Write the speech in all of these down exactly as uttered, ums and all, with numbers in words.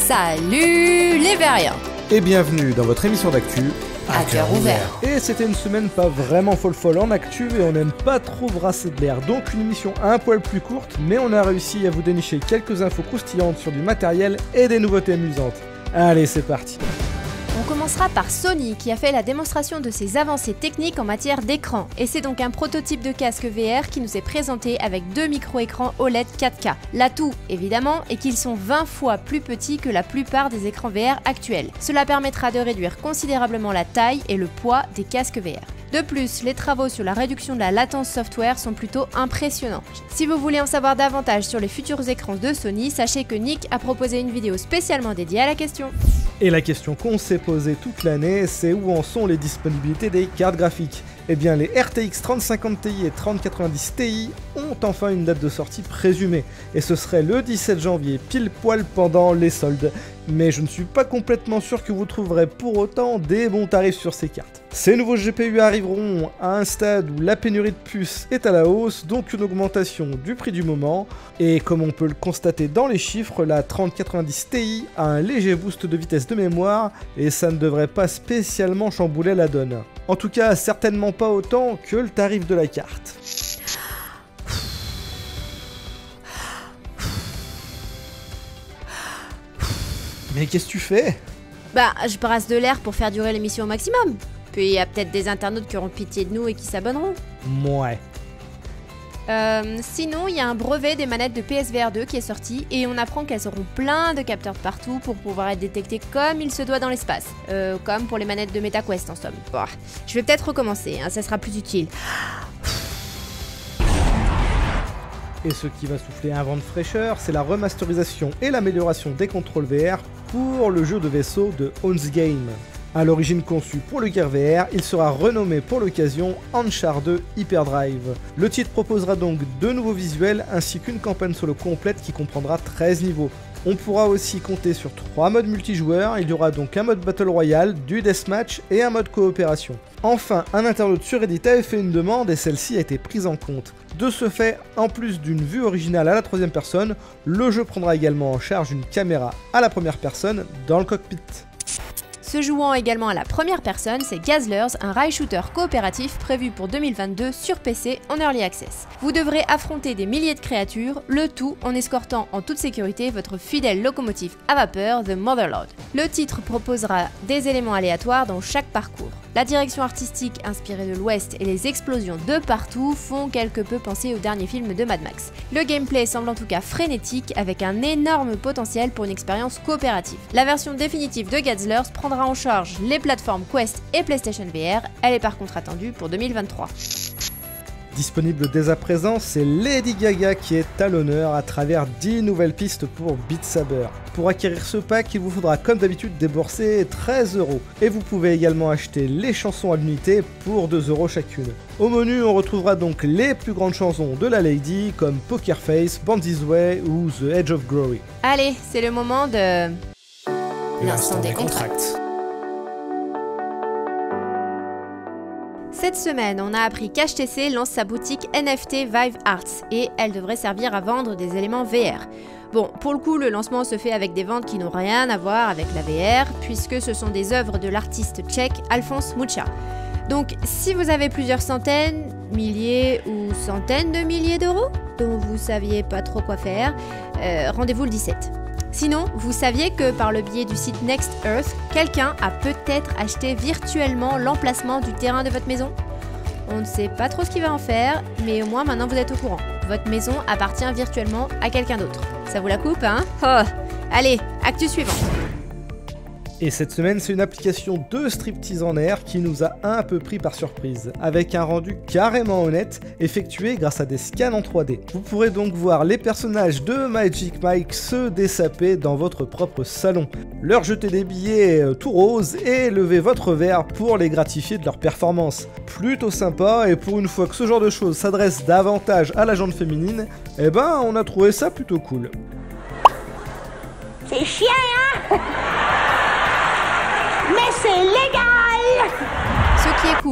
Salut les Veriens et bienvenue dans votre émission d'actu à cœur ouvert. Et c'était une semaine pas vraiment folle folle en actu et on n'aime pas trop brasser de l'air, donc une émission un poil plus courte, mais on a réussi à vous dénicher quelques infos croustillantes sur du matériel et des nouveautés amusantes. Allez, c'est parti. On commencera par Sony qui a fait la démonstration de ses avancées techniques en matière d'écran. Et c'est donc un prototype de casque V R qui nous est présenté avec deux micro-écrans O L E D quatre K. L'atout, évidemment, est qu'ils sont vingt fois plus petits que la plupart des écrans V R actuels. Cela permettra de réduire considérablement la taille et le poids des casques V R. De plus, les travaux sur la réduction de la latence software sont plutôt impressionnants. Si vous voulez en savoir davantage sur les futurs écrans de Sony, sachez que Nick a proposé une vidéo spécialement dédiée à la question. Et la question qu'on s'est posée toute l'année, c'est où en sont les disponibilités des cartes graphiques. Eh bien, les R T X trente cinquante Ti et trente quatre-vingt-dix Ti ont enfin une date de sortie présumée, et ce serait le dix-sept janvier, pile poil pendant les soldes. Mais je ne suis pas complètement sûr que vous trouverez pour autant des bons tarifs sur ces cartes. Ces nouveaux G P U arriveront à un stade où la pénurie de puces est à la hausse, donc une augmentation du prix du moment, et comme on peut le constater dans les chiffres, la trente quatre-vingt-dix Ti a un léger boost de vitesse de mémoire, et ça ne devrait pas spécialement chambouler la donne. En tout cas, certainement pas autant que le tarif de la carte. Mais qu'est-ce que tu fais? Bah, je brasse de l'air pour faire durer l'émission au maximum. Puis il y a peut-être des internautes qui auront pitié de nous et qui s'abonneront. Mouais. Euh, sinon, il y a un brevet des manettes de P S V R deux qui est sorti et on apprend qu'elles auront plein de capteurs partout pour pouvoir être détectées comme il se doit dans l'espace. Euh, comme pour les manettes de MetaQuest en somme. Bon, je vais peut-être recommencer, hein, ça sera plus utile. Et ce qui va souffler un vent de fraîcheur, c'est la remasterisation et l'amélioration des contrôles V R pour le jeu de vaisseau de Once Game. À l'origine conçu pour le Gear V R, il sera renommé pour l'occasion Anchar deux Hyperdrive. Le titre proposera donc deux nouveaux visuels ainsi qu'une campagne solo complète qui comprendra treize niveaux. On pourra aussi compter sur trois modes multijoueurs, il y aura donc un mode Battle Royale, du Deathmatch et un mode coopération. Enfin, un internaute sur Reddit avait fait une demande et celle-ci a été prise en compte. De ce fait, en plus d'une vue originale à la troisième personne, le jeu prendra également en charge une caméra à la première personne dans le cockpit. Se jouant également à la première personne, c'est Gazlers, un rail shooter coopératif prévu pour deux mille vingt-deux sur P C en Early Access. Vous devrez affronter des milliers de créatures, le tout en escortant en toute sécurité votre fidèle locomotive à vapeur, The Motherlode. Le titre proposera des éléments aléatoires dans chaque parcours. La direction artistique inspirée de l'Ouest et les explosions de partout font quelque peu penser au dernier film de Mad Max. Le gameplay semble en tout cas frénétique avec un énorme potentiel pour une expérience coopérative. La version définitive de Gazlers prendra en charge les plateformes Quest et PlayStation V R, elle est par contre attendue pour deux mille vingt-trois. Disponible dès à présent, c'est Lady Gaga qui est à l'honneur à travers dix nouvelles pistes pour Beat Saber. Pour acquérir ce pack, il vous faudra comme d'habitude débourser treize euros. Et vous pouvez également acheter les chansons à l'unité pour deux euros chacune. Au menu, on retrouvera donc les plus grandes chansons de la Lady comme Poker Face, Born This Way ou The Edge of Glory. Allez, c'est le moment de... l'instant des contracts. Cette semaine, on a appris qu'H T C lance sa boutique N F T Vive Arts et elle devrait servir à vendre des éléments V R. Bon, pour le coup, le lancement se fait avec des ventes qui n'ont rien à voir avec la V R, puisque ce sont des œuvres de l'artiste tchèque Alphonse Mucha. Donc, si vous avez plusieurs centaines, milliers ou centaines de milliers d'euros, dont vous saviez pas trop quoi faire, euh, rendez-vous le dix-sept. Sinon, vous saviez que par le biais du site Next Earth, quelqu'un a peut-être acheté virtuellement l'emplacement du terrain de votre maison? On ne sait pas trop ce qu'il va en faire, mais au moins maintenant vous êtes au courant. Votre maison appartient virtuellement à quelqu'un d'autre. Ça vous la coupe, hein? Oh. Allez, actu suivante. Et cette semaine, c'est une application de striptease en air qui nous a un peu pris par surprise, avec un rendu carrément honnête, effectué grâce à des scans en trois D. Vous pourrez donc voir les personnages de Magic Mike se dessaper dans votre propre salon, leur jeter des billets tout roses et lever votre verre pour les gratifier de leur performance. Plutôt sympa, et pour une fois que ce genre de choses s'adresse davantage à la gente féminine, eh ben on a trouvé ça plutôt cool. C'est chiant, hein? Mais c'est légal! Ce qui est cool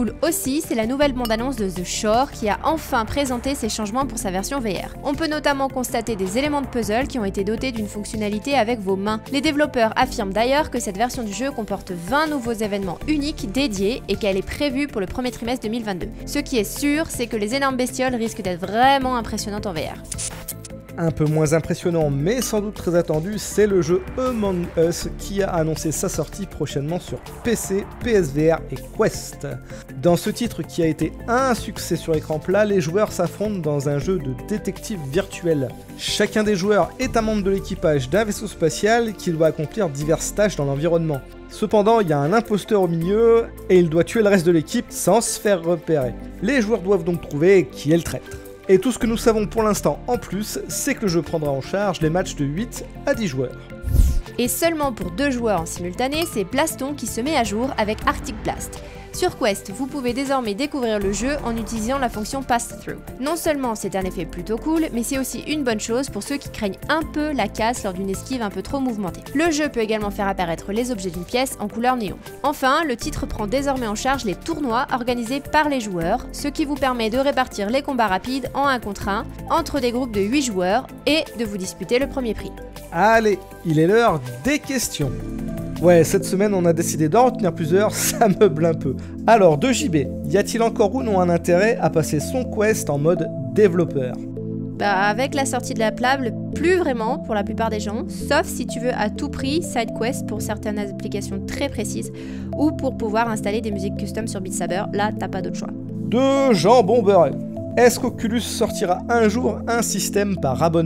cool aussi, c'est la nouvelle bande-annonce de The Shore qui a enfin présenté ses changements pour sa version V R. On peut notamment constater des éléments de puzzle qui ont été dotés d'une fonctionnalité avec vos mains. Les développeurs affirment d'ailleurs que cette version du jeu comporte vingt nouveaux événements uniques dédiés et qu'elle est prévue pour le premier trimestre deux mille vingt-deux. Ce qui est sûr, c'est que les énormes bestioles risquent d'être vraiment impressionnantes en V R. Un peu moins impressionnant mais sans doute très attendu, c'est le jeu Among Us qui a annoncé sa sortie prochainement sur P C, P S V R et Quest. Dans ce titre qui a été un succès sur écran plat, les joueurs s'affrontent dans un jeu de détective virtuel. Chacun des joueurs est un membre de l'équipage d'un vaisseau spatial qui doit accomplir diverses tâches dans l'environnement. Cependant, il y a un imposteur au milieu et il doit tuer le reste de l'équipe sans se faire repérer. Les joueurs doivent donc trouver qui est le traître. Et tout ce que nous savons pour l'instant en plus, c'est que le jeu prendra en charge les matchs de huit à dix joueurs. Et seulement pour deux joueurs en simultané, c'est Blaston qui se met à jour avec Arctic Blast. Sur Quest, vous pouvez désormais découvrir le jeu en utilisant la fonction Pass-Through. Non seulement c'est un effet plutôt cool, mais c'est aussi une bonne chose pour ceux qui craignent un peu la casse lors d'une esquive un peu trop mouvementée. Le jeu peut également faire apparaître les objets d'une pièce en couleur néon. Enfin, le titre prend désormais en charge les tournois organisés par les joueurs, ce qui vous permet de répartir les combats rapides en un contre un entre des groupes de huit joueurs et de vous disputer le premier prix. Allez, il est l'heure des questions. Ouais, cette semaine on a décidé d'en retenir plusieurs, ça meuble un peu. Alors, de J B, y a-t-il encore ou non un intérêt à passer son Quest en mode développeur ? Bah, avec la sortie de la Plable, plus vraiment pour la plupart des gens, sauf si tu veux à tout prix SideQuest pour certaines applications très précises ou pour pouvoir installer des musiques custom sur Beat Saber, là t'as pas d'autre choix. De Jean Bomberet, est-ce qu'Oculus sortira un jour un système par abonnement ?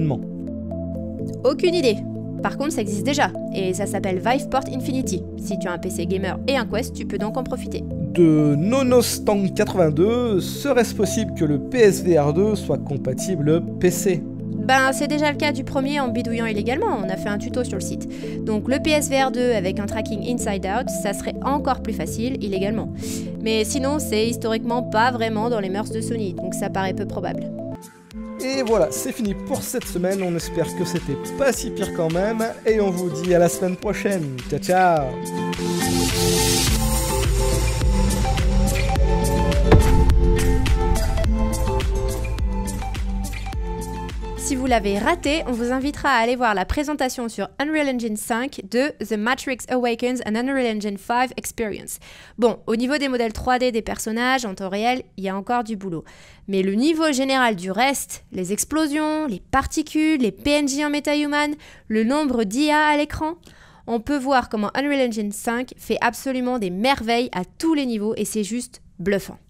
Aucune idée. Par contre, ça existe déjà, et ça s'appelle Viveport Infinity. Si tu as un P C gamer et un Quest, tu peux donc en profiter. De Nonostang quatre-vingt-deux, serait-ce possible que le P S V R deux soit compatible P C ? Ben, c'est déjà le cas du premier en bidouillant illégalement, on a fait un tuto sur le site. Donc le P S V R deux avec un tracking inside out, ça serait encore plus facile illégalement. Mais sinon, c'est historiquement pas vraiment dans les mœurs de Sony, donc ça paraît peu probable. Et voilà, c'est fini pour cette semaine, on espère que c'était pas si pire quand même, et on vous dit à la semaine prochaine. Ciao ciao. Si vous l'avez raté, on vous invitera à aller voir la présentation sur Unreal Engine cinq de The Matrix Awakens and Unreal Engine cinq Experience. Bon, au niveau des modèles trois D des personnages en temps réel, il y a encore du boulot. Mais le niveau général du reste, les explosions, les particules, les P N J en MetaHuman, le nombre d'I A à l'écran, on peut voir comment Unreal Engine cinq fait absolument des merveilles à tous les niveaux et c'est juste bluffant.